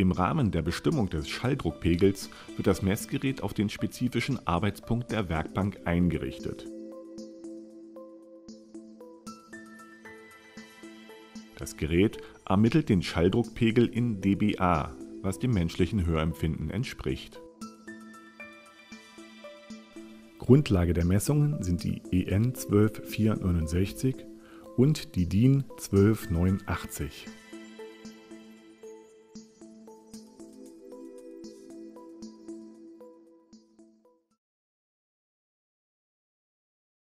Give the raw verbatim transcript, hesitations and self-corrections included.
Im Rahmen der Bestimmung des Schalldruckpegels wird das Messgerät auf den spezifischen Arbeitspunkt der Werkbank eingerichtet. Das Gerät ermittelt den Schalldruckpegel in dBA, was dem menschlichen Hörempfinden entspricht. Grundlage der Messungen sind die E N zwölf vierhundertneunundsechzig und die D I N zwölf neunhundertachtzig.